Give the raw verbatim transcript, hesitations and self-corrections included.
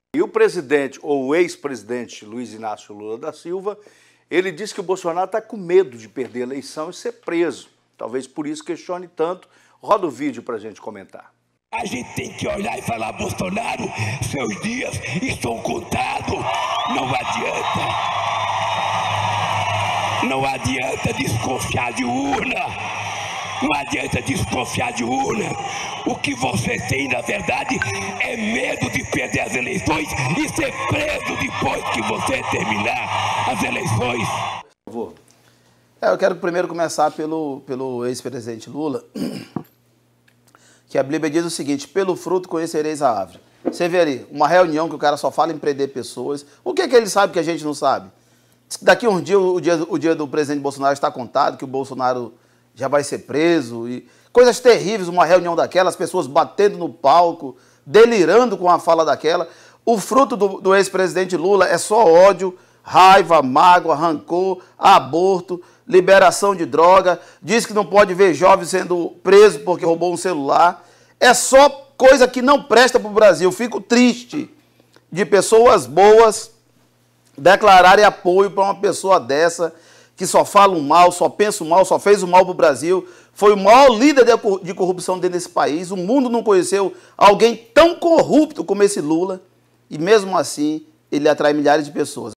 E o presidente, ou o ex-presidente Luiz Inácio Lula da Silva, ele disse que o Bolsonaro está com medo de perder a eleição e ser preso. Talvez por isso questione tanto. Roda o vídeo para a gente comentar. A gente tem que olhar e falar, Bolsonaro, seus dias estão contados. Não adianta. Não adianta desconfiar de urna. Não adianta desconfiar de urna. O que você tem, na verdade, é medo de perder as eleições e ser preso depois que você terminar as eleições. Por favor. É, eu quero primeiro começar pelo, pelo ex-presidente Lula, que a Bíblia diz o seguinte: pelo fruto conhecereis a árvore. Você vê ali, uma reunião que o cara só fala em prender pessoas. O que é que ele sabe que a gente não sabe? Daqui a um dia, o dia, o dia do presidente Bolsonaro está contado, que o Bolsonaro já vai ser preso. E coisas terríveis, uma reunião daquela, as pessoas batendo no palco, delirando com a fala daquela. O fruto do, do ex-presidente Lula é só ódio, raiva, mágoa, rancor, aborto, liberação de droga, diz que não pode ver jovem sendo preso porque roubou um celular. É só coisa que não presta para o Brasil. Fico triste de pessoas boas declararem apoio para uma pessoa dessa, que só fala o mal, só pensa o mal, só fez o mal para o Brasil. Foi o maior líder de corrupção dentro desse país. O mundo não conheceu alguém tão corrupto como esse Lula. E mesmo assim, ele atrai milhares de pessoas.